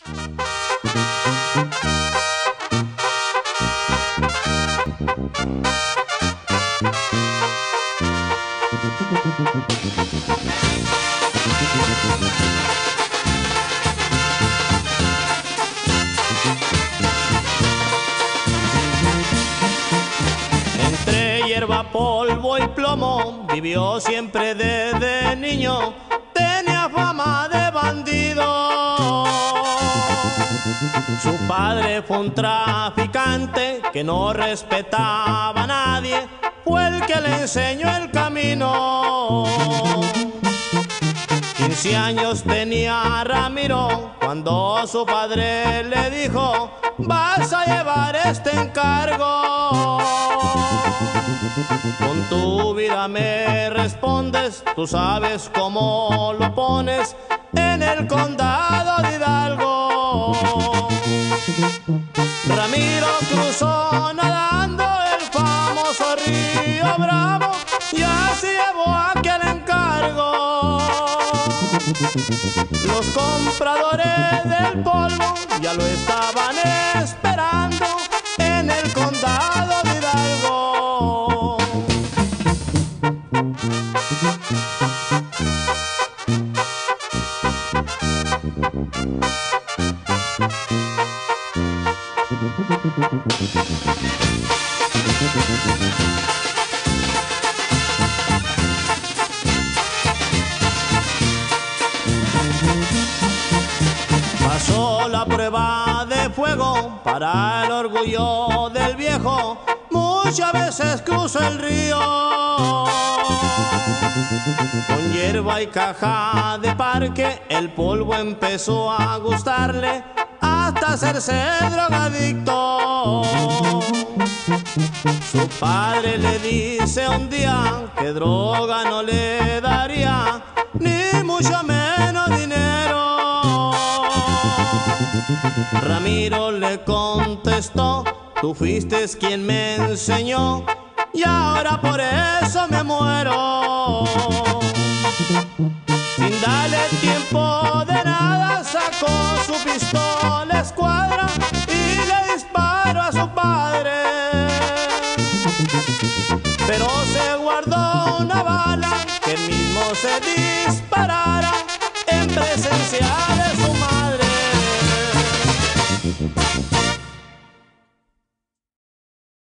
Entre hierba, polvo y plomo vivió siempre desde niño. Tenía fama de bandido. Su padre fue un traficante que no respetaba a nadie. Fue el que le enseñó el camino. 15 años tenía Ramiro cuando su padre le dijo: vas a llevar este encargo. Con tu vida me respondes, tú sabes cómo lo pones en el condado de Hidalgo. Ramiro cruzó nadando el famoso río Bravo y así llevó aquel encargo. Los compradores del polvo ya lo estaban esperando en el condado de Hidalgo. Pasó la prueba de fuego para el orgullo del viejo. Muchas veces cruzó el río. Con hierba y caja de parque el polvo empezó a gustarle hasta hacerse drogadicto. Su padre le dice un día que droga no le daría, ni mucho menos dinero. Ramiro le contestó: tú fuiste quien me enseñó y ahora por eso me muero. Sin darle tiempo de nada sacó su pistola escuadra y le disparó a su padre. Pero se guardó una bala que él mismo se disparara en presencia